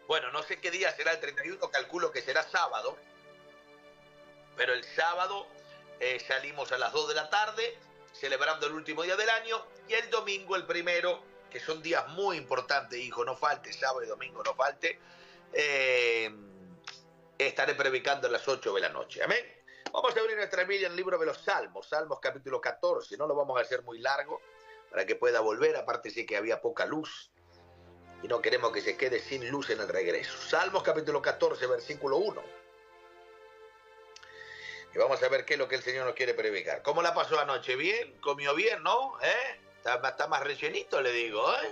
Bueno, no sé qué día será el 31, calculo que será sábado, pero el sábado salimos a las 2 de la tarde, celebrando el último día del año, y el domingo, el primero, que son días muy importantes, hijo, no falte, sábado y domingo no falte, estaré predicando a las 8 de la noche. Amén. Vamos a abrir nuestra Biblia en el libro de los Salmos, Salmos capítulo 14, no lo vamos a hacer muy largo, para que pueda volver, aparte sí que había poca luz, y no queremos que se quede sin luz en el regreso. Salmos capítulo 14, versículo 1. Y vamos a ver qué es lo que el Señor nos quiere predicar. ¿Cómo la pasó anoche? ¿Bien? ¿Comió bien, no? Está más rellenito, le digo, ¿eh?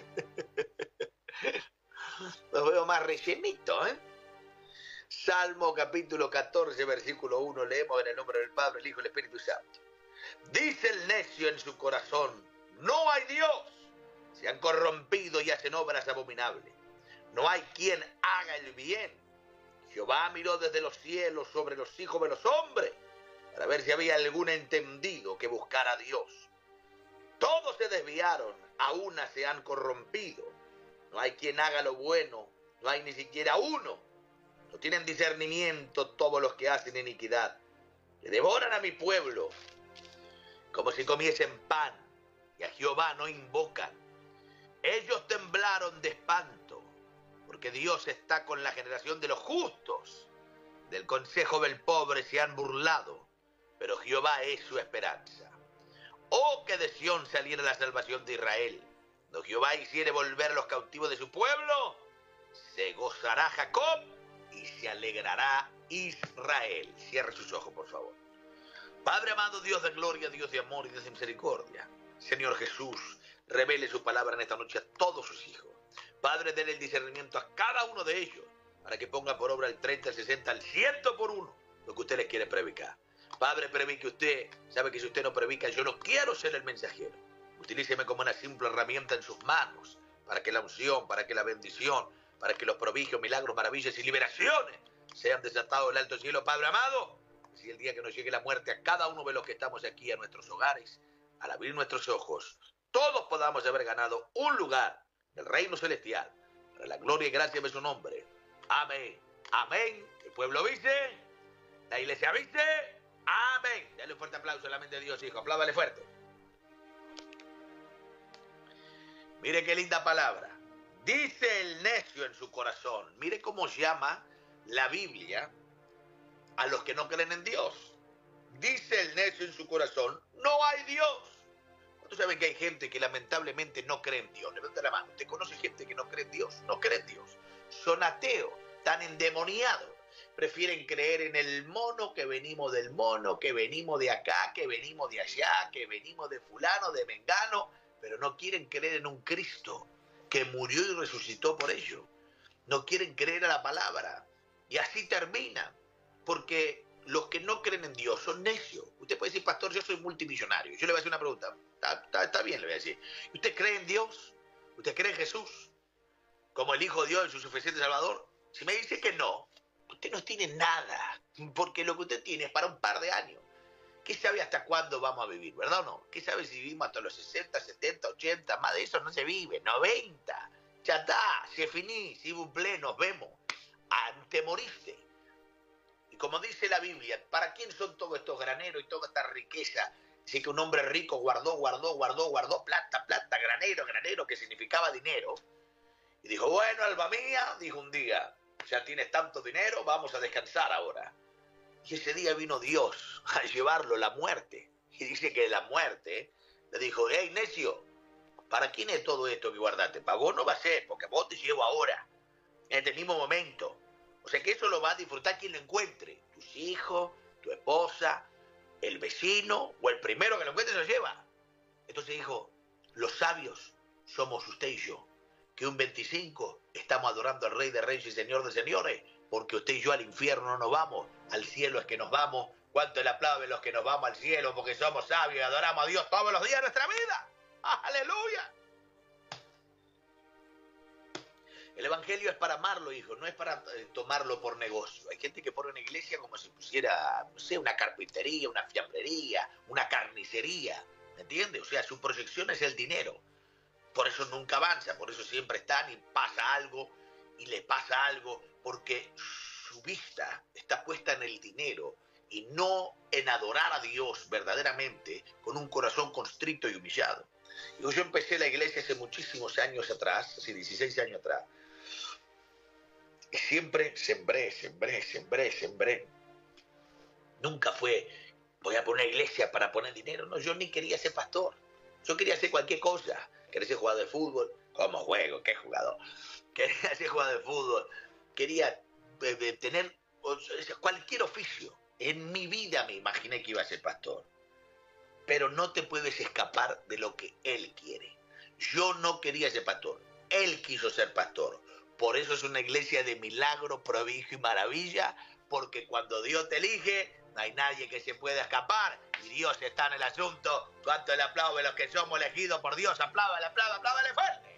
Los veo más rellenito, ¿eh? Salmo capítulo 14, versículo 1. Leemos en el nombre del Padre, el Hijo y el Espíritu Santo. Dice el necio en su corazón, no hay Dios. Se han corrompido y hacen obras abominables. No hay quien haga el bien. Jehová miró desde los cielos sobre los hijos de los hombres para ver si había algún entendido que buscara a Dios. Todos se desviaron, a una se han corrompido. No hay quien haga lo bueno, no hay ni siquiera uno. No tienen discernimiento todos los que hacen iniquidad. Que devoran a mi pueblo como si comiesen pan, y a Jehová no invocan. Ellos temblaron de espanto, porque Dios está con la generación de los justos. Del consejo del pobre se han burlado, pero Jehová es su esperanza. Oh, que de Sión saliera la salvación de Israel. Cuando Jehová hiciere volver a los cautivos de su pueblo, se gozará Jacob y se alegrará Israel. Cierre sus ojos, por favor. Padre amado, Dios de gloria, Dios de amor y Dios de misericordia, Señor Jesús, revele su palabra en esta noche a todos sus hijos. Padre, denle el discernimiento a cada uno de ellos para que ponga por obra el 30, el 60, el 100 por uno lo que usted les quiere predicar. Padre, predique usted. Sabe que si usted no predica, yo no quiero ser el mensajero. Utilíceme como una simple herramienta en sus manos para que la unción, para que la bendición, para que los prodigios, milagros, maravillas y liberaciones sean desatados del alto cielo. Padre amado, si el día que nos llegue la muerte a cada uno de los que estamos aquí, a nuestros hogares, al abrir nuestros ojos, todos podamos haber ganado un lugar del reino celestial, para la gloria y gracia de su nombre. Amén. Amén. El pueblo dice, la iglesia dice, amén. Dale un fuerte aplauso a la mente de Dios, hijo. Apláudale fuerte. Mire qué linda palabra. Dice el necio en su corazón. Mire cómo llama la Biblia a los que no creen en Dios. Dice el necio en su corazón, no hay Dios. ¿Cuántos saben que hay gente que lamentablemente no cree en Dios? Levanta la mano. ¿Usted conoce gente que no cree en Dios? No cree en Dios. Son ateos, están endemoniados. Prefieren creer en el mono, que venimos del mono, que venimos de acá, que venimos de allá, que venimos de fulano, de mengano, pero no quieren creer en un Cristo que murió y resucitó por ello. No quieren creer a la palabra. Y así termina, porque los que no creen en Dios son necios. Usted puede decir, pastor, yo soy multimillonario. Yo le voy a hacer una pregunta. Está bien, le voy a decir. ¿Usted cree en Dios? ¿Usted cree en Jesús como el Hijo de Dios, en su suficiente Salvador? Si me dice que no, usted no tiene nada, porque lo que usted tiene es para un par de años. ¿Qué sabe hasta cuándo vamos a vivir, verdad o no? ¿Qué sabe si vivimos hasta los 60, 70, 80? Más de eso no se vive. 90. Ya está, se finí, si buple, nos vemos. Te moriste. Y como dice la Biblia, ¿para quién son todos estos graneros y toda esta riqueza? Dice que un hombre rico guardó plata, granero, que significaba dinero. Y dijo, bueno, alma mía, dijo un día, ya tienes tanto dinero, vamos a descansar ahora. Y ese día vino Dios a llevarlo la muerte. Y dice que la muerte le dijo, hey, necio, ¿para quién es todo esto que guardaste? Para vos no va a ser, porque vos te llevo ahora, en este mismo momento. O sea que eso lo va a disfrutar quien lo encuentre. Tus hijos, tu esposa, el vecino o el primero que lo encuentre se lo lleva. Entonces dijo, los sabios somos usted y yo, que un 25 estamos adorando al Rey de Reyes y Señor de Señores, porque usted y yo al infierno no nos vamos, al cielo es que nos vamos. ¿Cuánto le aplauden los que nos vamos al cielo porque somos sabios y adoramos a Dios todos los días de nuestra vida? ¡Aleluya! El evangelio es para amarlo, hijo, no es para tomarlo por negocio. Hay gente que pone una iglesia como si pusiera, no sé, una carpintería, una fiambrería, una carnicería, ¿me entiendes? O sea, su proyección es el dinero. Por eso nunca avanza, por eso siempre están y pasa algo y le pasa algo porque su vista está puesta en el dinero y no en adorar a Dios verdaderamente con un corazón constricto y humillado. Yo empecé la iglesia hace muchísimos años atrás, hace 16 años atrás, y siempre sembré. Nunca fue, voy a poner iglesia para poner dinero. No, yo ni quería ser pastor. Yo quería hacer cualquier cosa. Quería ser jugador de fútbol. ¿Cómo juego? ¿Qué jugador? Quería ser jugador de fútbol. Quería tener cualquier oficio. En mi vida me imaginé que iba a ser pastor. Pero no te puedes escapar de lo que Él quiere. Yo no quería ser pastor. Él quiso ser pastor. Por eso es una iglesia de milagro, prodigio y maravilla. Porque cuando Dios te elige, no hay nadie que se pueda escapar. Y Dios está en el asunto. Cuánto le aplaudo a los que somos elegidos por Dios. Apláudale fuerte.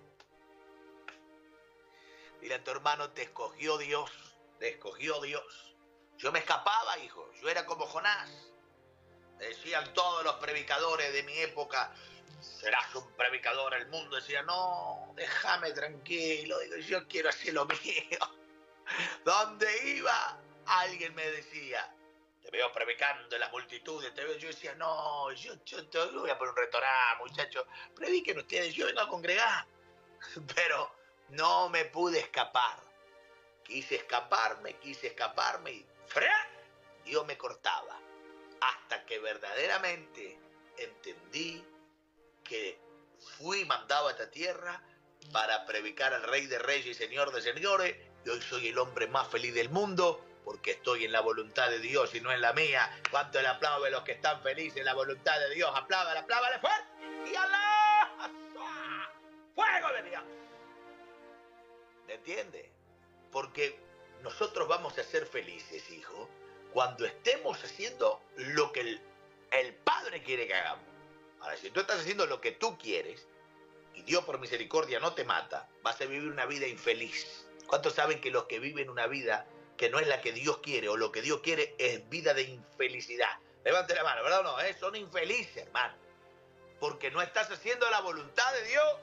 Dile a tu hermano, te escogió Dios. Te escogió Dios. Yo me escapaba, hijo. Yo era como Jonás. Decían todos los predicadores de mi época, serás un predicador. El mundo decía, no, déjame tranquilo. Digo, yo quiero hacer lo mío. ¿Dónde iba? Alguien me decía, te veo predicando en las multitudes, te veo. Yo decía, no, yo voy a poner un restaurante, muchachos. Prediquen ustedes, yo vengo a congregar. Pero no me pude escapar. Quise escaparme y ¡fra! Dios me cortaba. Hasta que verdaderamente entendí que fui mandado a esta tierra para predicar al Rey de Reyes y Señor de Señores, y hoy soy el hombre más feliz del mundo, porque estoy en la voluntad de Dios y no en la mía. ¿Cuánto el aplauso de los que están felices en la voluntad de Dios? Apláudale fuerte. ¡Y Alá! ¡Fuego de Dios! ¿Me entiendes? Porque nosotros vamos a ser felices, hijo, cuando estemos haciendo lo que el Padre quiere que hagamos. Ahora, si tú estás haciendo lo que tú quieres, y Dios por misericordia no te mata, vas a vivir una vida infeliz. ¿Cuántos saben que los que viven una vida que no es la que Dios quiere, o lo que Dios quiere es vida de infelicidad? Levante la mano, ¿verdad o no? Son infelices, hermano. Porque no estás haciendo la voluntad de Dios.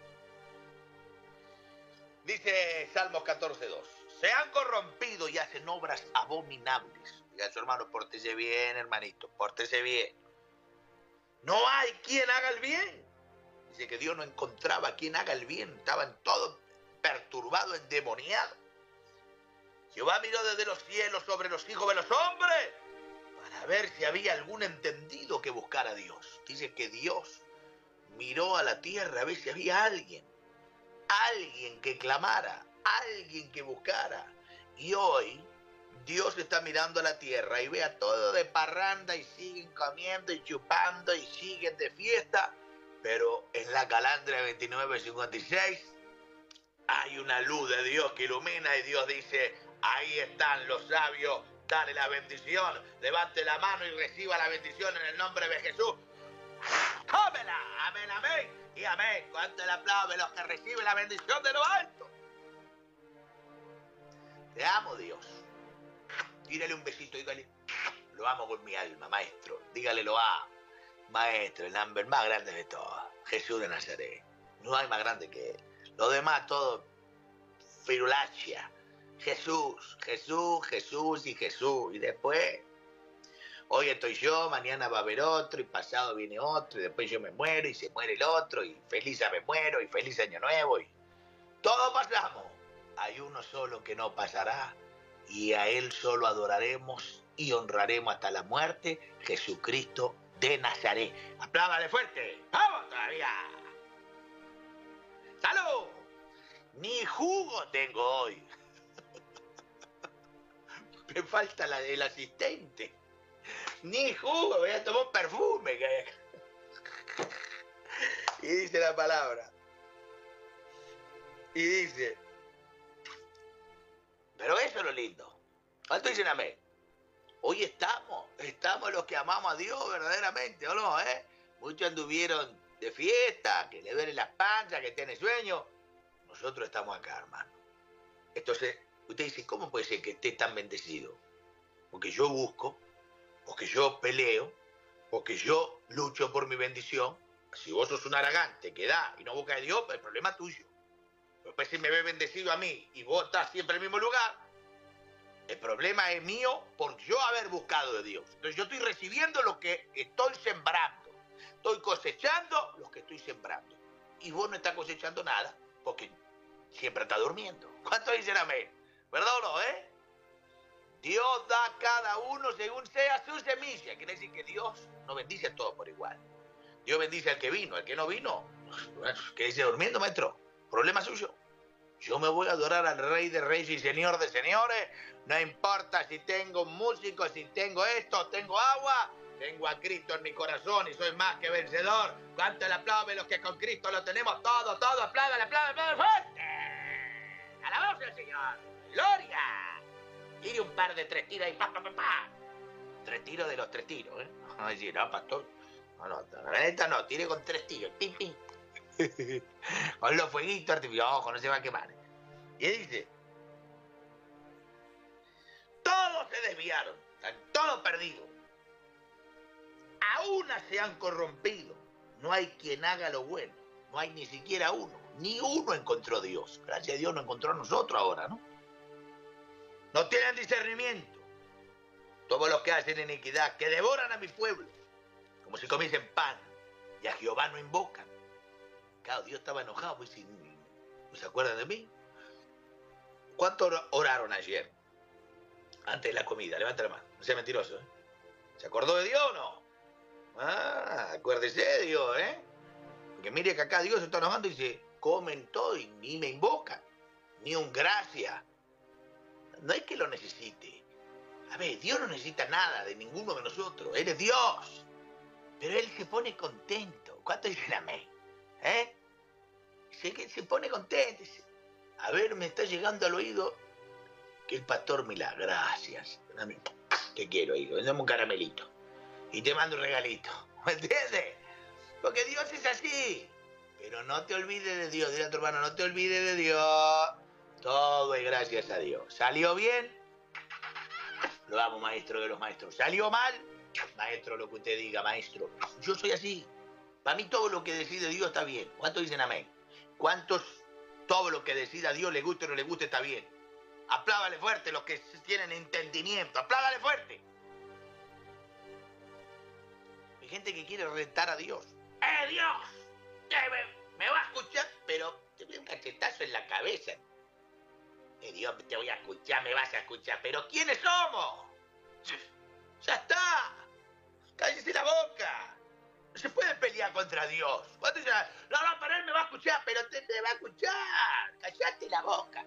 Dice Salmos 14:2. Se han corrompido y hacen obras abominables. Diga a su hermano, pórtese bien, hermanito, pórtese bien. No hay quien haga el bien. Dice que Dios no encontraba quien haga el bien. Estaban todos perturbados, endemoniados. Jehová miró desde los cielos sobre los hijos de los hombres para ver si había algún entendido que buscara a Dios. Dice que Dios miró a la tierra a ver si había alguien que clamara, alguien que buscara. Y hoy Dios está mirando a la tierra y ve a todo de parranda y siguen comiendo y chupando y siguen de fiesta, pero en la calandria 29:56 hay una luz de Dios que ilumina y Dios dice, ahí están los sabios, dale la bendición, levante la mano y reciba la bendición en el nombre de Jesús. tómela, amén, amén y amén. Cuánto el aplauso de los que reciben la bendición de lo alto. Te amo, Dios. Tírale un besito, dígale, lo amo con mi alma, maestro. Dígale, lo amo. Maestro, el hombre más grande de todos, Jesús de Nazaret. No hay más grande que él. Lo demás todo firulacia. Jesús, Jesús, Jesús y Jesús. Y después, hoy estoy yo, mañana va a haber otro, y pasado viene otro, y después yo me muero, y se muere el otro, y feliz me muero, y feliz año nuevo, y todos pasamos. Hay uno solo que no pasará, y a él solo adoraremos y honraremos hasta la muerte, Jesucristo de Nazaret. ¡Apláudale fuerte! ¡Vamos todavía! ¡Salud! Ni jugo tengo hoy. Me falta el asistente. Ni jugo, voy a tomar un perfume. Y dice la palabra. Y dice. Pero eso es lo lindo. ¿Cuánto dicen amén? Hoy estamos los que amamos a Dios verdaderamente, ¿o no? Muchos anduvieron de fiesta, que le duele la panza, que tiene sueño. Nosotros estamos acá, hermano. Entonces, usted dice, ¿cómo puede ser que esté tan bendecido? Porque yo busco, porque yo peleo, porque yo lucho por mi bendición. Si vos sos un aragante que da y no busca a Dios, el problema es tuyo. Pues si me ve bendecido a mí y vos estás siempre en el mismo lugar, el problema es mío por yo haber buscado de Dios. Entonces yo estoy recibiendo lo que estoy sembrando. Estoy cosechando lo que estoy sembrando. Y vos no estás cosechando nada porque siempre estás durmiendo. ¿Cuántos dicen amén? ¿Verdad o no, Dios da a cada uno según sea su semilla. Quiere decir que Dios no bendice a todos por igual. Dios bendice al que vino. Al que no vino, ¿qué dice durmiendo, maestro? Problema suyo. Yo me voy a adorar al Rey de Reyes y Señor de Señores. No importa si tengo músicos, si tengo esto, tengo agua. Tengo a Cristo en mi corazón y soy más que vencedor. ¿Cuánto le aplaude los que con Cristo lo tenemos todo, todo? Aplaudan, aplaudan, fuerte. Alabamos al Señor. Gloria. Tire un par de 3 tiros y pa, pa, pa, pa. 3 tiros de los 3 tiros, No, decir, no, pastor. No, la neta no, tire con 3 tiros. Pim, pim. Con los fueguitos artificiales, ojo, no se va a quemar. Y él dice, todos se desviaron, están todos perdidos. Aún se han corrompido. No hay quien haga lo bueno. No hay ni siquiera uno. Ni uno encontró a Dios. Gracias a Dios no encontró a nosotros ahora, ¿no? No tienen discernimiento. Todos los que hacen iniquidad, que devoran a mi pueblo, como si comiesen pan, y a Jehová no invocan. Claro, Dios estaba enojado, pues, ¿no se acuerdan de mí? ¿Cuántos oraron ayer? Antes de la comida, levanta la mano, no sea mentiroso, ¿Se acordó de Dios o no? Ah, acuérdese de Dios, Porque mire que acá Dios se está enojando y dice, comen todo y ni me invocan, ni un gracias. No es que lo necesite. A ver, Dios no necesita nada de ninguno de nosotros, Él es Dios. Pero Él se pone contento. ¿Cuánto dicen amén? Se pone contento. A ver, me está llegando al oído que el pastor me la gracias. Te quiero, hijo. Dame un caramelito. Y te mando un regalito. ¿Me entiendes? Porque Dios es así. Pero no te olvides de Dios. Dile a tu hermano, no te olvides de Dios. Todo es gracias a Dios. ¿Salió bien? Lo amo, maestro de los maestros. ¿Salió mal? Maestro, lo que usted diga, maestro. Yo soy así. Para mí todo lo que decide Dios está bien. ¿Cuántos dicen amén? ¿Cuántos todo lo que decida Dios, le guste o no le guste, está bien? Aplábale fuerte los que tienen entendimiento. Aplábale fuerte. Hay gente que quiere retar a Dios. Dios! Me va a escuchar, pero te doy un cachetazo en la cabeza. Dios, te voy a escuchar, me vas a escuchar. ¿Pero quiénes somos? ¡Ya está! ¡Cállese la boca! No se puede pelear contra Dios. ¿Cuánto dice? No, pero Él me va a escuchar, pero te va a escuchar. ¡Cállate la boca!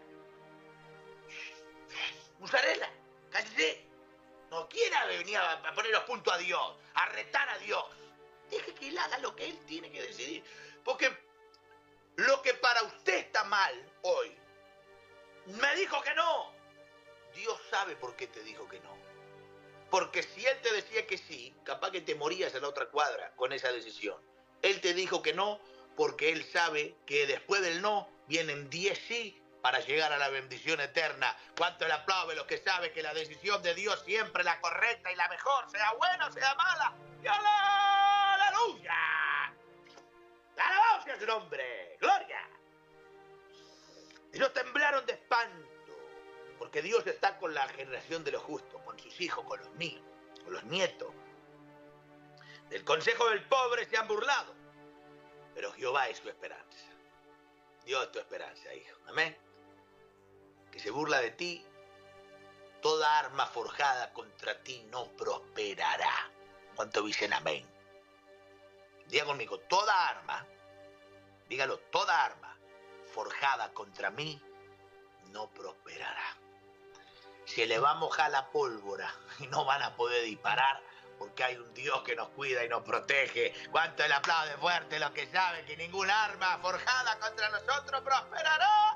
Musarela, cállese. No quiera venir a poner los puntos a Dios, a retar a Dios. Deje que Él haga lo que Él tiene que decidir. Porque lo que para usted está mal hoy, me dijo que no. Dios sabe por qué te dijo que no. Porque si Él te decía que sí, capaz que te morías en la otra cuadra con esa decisión. Él te dijo que no porque Él sabe que después del no vienen 10 sí para llegar a la bendición eterna. ¿Cuánto le aplaude los que saben que la decisión de Dios siempre es la correcta y la mejor, sea buena o sea mala? ¡Y aleluya! ¡Alabado sea su nombre! ¡Gloria! Ellos temblaron de espanto, porque Dios está con la generación de los justos, con sus hijos, con los míos, con los nietos. Del consejo del pobre se han burlado, pero Jehová es tu esperanza. Dios es tu esperanza, hijo. Amén. Que se burla de ti, toda arma forjada contra ti no prosperará. ¿Cuánto dicen amén? Diga conmigo, toda arma, dígalo, toda arma forjada contra mí no prosperará. Se le va a mojar la pólvora y no van a poder disparar porque hay un Dios que nos cuida y nos protege. ¿Cuánto el aplaude fuerte los que saben que ningún arma forjada contra nosotros prosperará?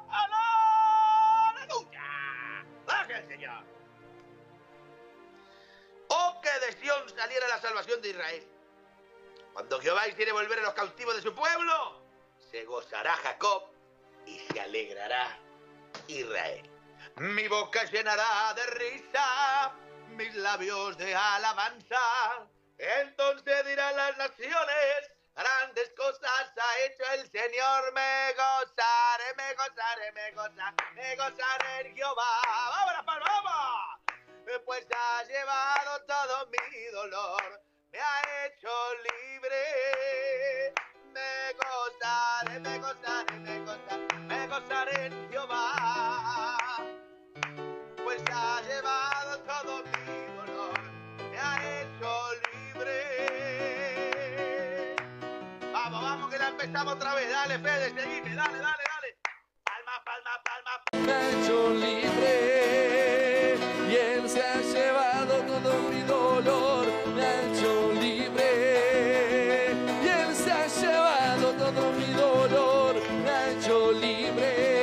¡Aleluya! ¡Gracias al Señor! ¡Oh, que de Sión saliera la salvación de Israel! Cuando Jehová hiciere volver a los cautivos de su pueblo, se gozará Jacob y se alegrará Israel. Mi boca llenará de risa, mis labios de alabanza. Entonces dirán las naciones, Grandes cosas ha hecho el Señor, me gozaré, me gozaré, me gozaré en Jehová. ¡Vamos, la palma, vamos! Pues ha llevado todo mi dolor, me ha hecho libre. Me gozaré, me gozaré, me gozaré en Jehová. Pues ha llevado todo mi dolor, me ha hecho libre. Vamos, vamos, que la empezamos otra vez. Dale, Fede, seguime, dale, dale, dale. Palma, palma, palma. Me ha hecho libre y Él se ha llevado todo mi dolor. Me ha hecho libre y Él se ha llevado todo mi dolor. Me ha hecho libre.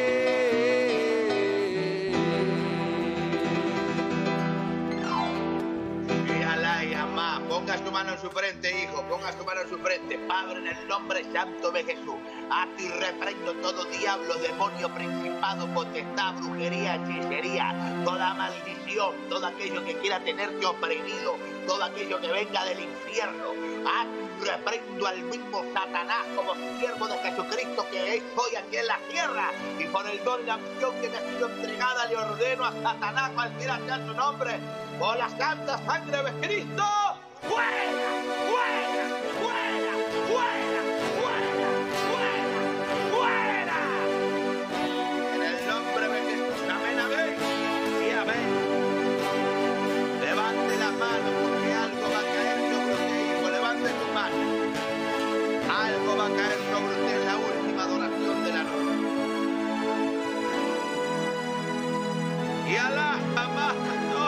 Ponga su mano en su frente, hijo, ponga su mano en su frente. Padre, en el nombre santo de Jesús, a ti reprendo todo diablo, demonio, principado, potestad, brujería, hechicería, toda maldición, todo aquello que quiera tenerte oprimido, todo aquello que venga del infierno. A ti reprendo al mismo Satanás como siervo de Jesucristo que es hoy aquí en la tierra, y por el don y la misión que me ha sido entregada le ordeno a Satanás, cualquiera sea su nombre, por la santa sangre de Cristo. ¡Fuera! ¡Fuera! ¡Fuera! ¡Fuera! ¡Fuera! ¡Fuera! ¡Fuera! En el nombre de Jesús, amén, amén y amén. Levante la mano porque algo va a caer sobre usted, hijo. Levante tu mano. Algo va a caer sobre usted en la última adoración de la noche. Y Alá, jamás, no.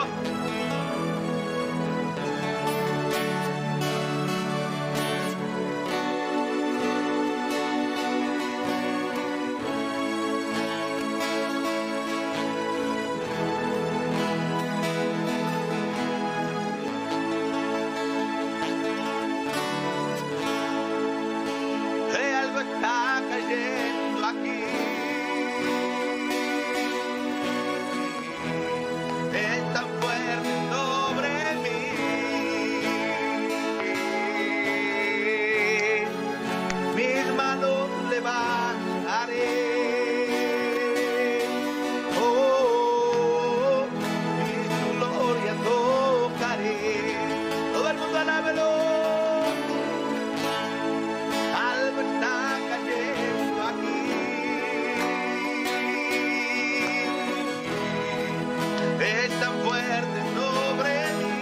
Está cayendo aquí, es tan fuerte sobre mí, mis manos levantaré, oh, y su gloria tocaré, todo el mundo alábelo. Algo está cayendo aquí, es tan fuerte sobre mí,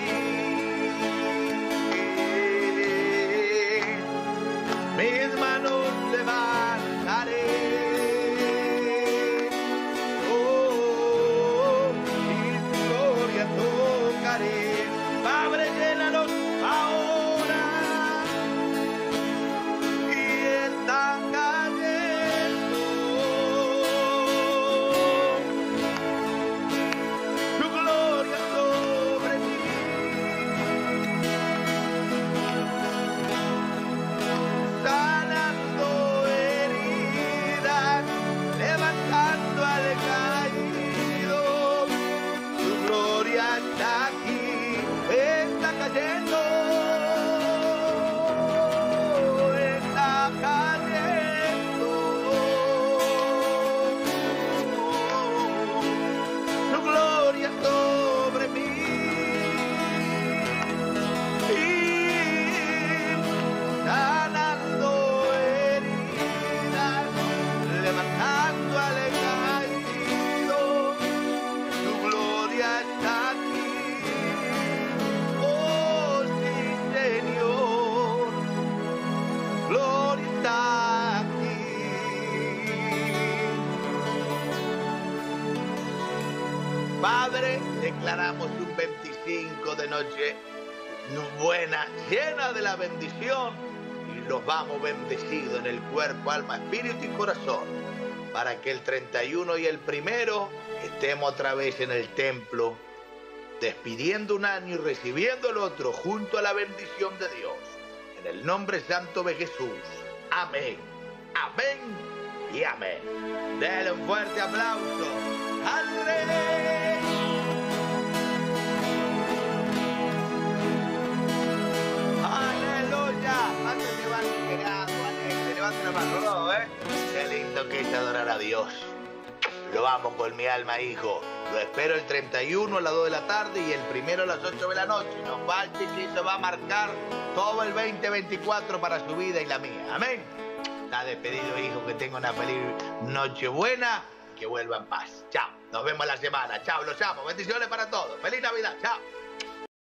mis manos levantaré, oh, y su gloria tocaré. Padre, llénalos ahora. Están cayendo, tu gloria sobre mí, sanando heridas, levantando al caído, tu gloria está aquí, está cayendo. Sobre mí y sanando heridas, levantando al caído, tu gloria está aquí, oh sí Señor, gloria está aquí. Padre, declaramos un 25 de noche buena, llena de la bendición, y los vamos bendecidos en el cuerpo, alma, espíritu y corazón, para que el 31 y el 1 estemos otra vez en el templo, despidiendo un año y recibiendo el otro, junto a la bendición de Dios. En el nombre santo de Jesús. Amén. Amén y amén. Denle un fuerte aplauso al Rey. Aleluya. Antes de hermano, no, ¿eh? Qué lindo que es adorar a Dios. Lo amo con mi alma, hijo. Lo espero el 31 a las 2 de la tarde y el 1 a las 8 de la noche. No falte que eso va a marcar todo el 2024 para su vida y la mía. Amén. Está despedido, hijo. Que tenga una feliz Nochebuena. Que vuelva en paz. Chao. Nos vemos la semana. Chao. Los amo. Bendiciones para todos. Feliz Navidad. Chao.